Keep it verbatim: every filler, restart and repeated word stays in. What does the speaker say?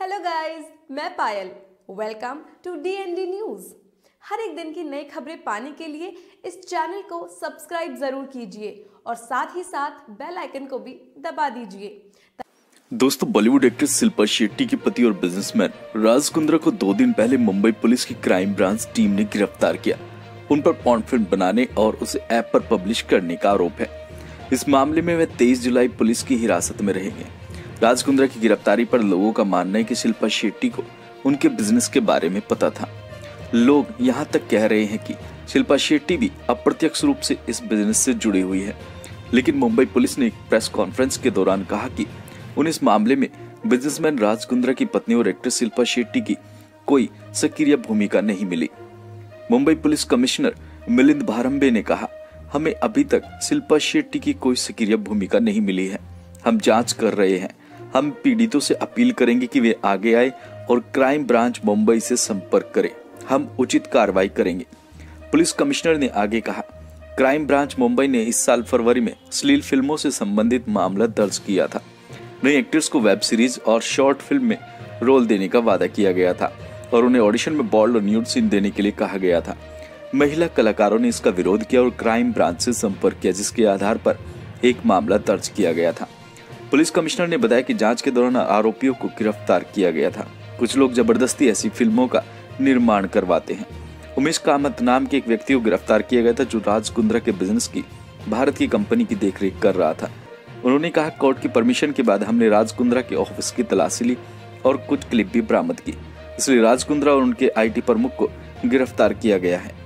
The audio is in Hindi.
हेलो गाइस, मैं Payal. Welcome to D N D news. हर एक दिन की नई खबरें पाने के लिए इस चैनल को सब्सक्राइब जरूर कीजिए और साथ ही साथ बेल आइकन को भी दबा दीजिए। दोस्तों, बॉलीवुड एक्ट्रेस शिल्पा शेट्टी के पति और बिजनेसमैन राज कुंद्रा को दो दिन पहले मुंबई पुलिस की क्राइम ब्रांच टीम ने गिरफ्तार किया। उन पर पॉर्न फिल्म बनाने और उसे ऐप पर पब्लिश करने का आरोप है। इस मामले में वे तेईस जुलाई पुलिस की हिरासत में रहेंगे। राज कुंद्रा की गिरफ्तारी पर लोगों का मानना है कि शिल्पा शेट्टी को उनके बिजनेस के बारे में पता था। लोग यहाँ तक कह रहे हैं कि शिल्पा शेट्टी भी अप्रत्यक्ष रूप से इस बिजनेस से जुड़ी हुई है, लेकिन मुंबई पुलिस ने एक प्रेस कॉन्फ्रेंस के दौरान कहा कि उन्हें इस मामले में बिजनेसमैन राज कुंद्रा की पत्नी और एक्ट्रेस शिल्पा शेट्टी की कोई सक्रिय भूमिका नहीं मिली। मुंबई पुलिस कमिश्नर मिलिंद भारंबे ने कहा, हमें अभी तक शिल्पा शेट्टी की कोई सक्रिय भूमिका नहीं मिली है। हम जांच कर रहे हैं। हम पीड़ितों से अपील करेंगे कि वे आगे आए और क्राइम ब्रांच मुंबई से संपर्क करें। हम उचित कार्रवाई करेंगे। पुलिस कमिश्नर ने आगे कहा, क्राइम ब्रांच मुंबई ने इस साल फरवरी में अश्लील फिल्मों से संबंधित मामला दर्ज किया था। नई एक्ट्रेस को वेब सीरीज और शॉर्ट फिल्म में रोल देने का वादा किया गया था और उन्हें ऑडिशन में बॉल्ड और न्यूड सीन देने के लिए कहा गया था। महिला कलाकारों ने इसका विरोध किया और क्राइम ब्रांच से संपर्क किया, जिसके आधार पर एक मामला दर्ज किया गया था। पुलिस कमिश्नर ने बताया कि जांच के दौरान आरोपियों को गिरफ्तार किया गया था। कुछ लोग जबरदस्ती ऐसी फिल्मों का निर्माण करवाते हैं। उमेश कामत नाम के एक व्यक्ति को गिरफ्तार किया गया था, जो राज कुंद्रा के बिजनेस की भारत की कंपनी की देखरेख कर रहा था। उन्होंने कहा, कोर्ट की परमिशन के बाद हमने राज कुंद्रा के ऑफिस की तलाशी ली और कुछ क्लिप भी बरामद की, इसलिए राज कुंद्रा और उनके आईटी प्रमुख को गिरफ्तार किया गया है।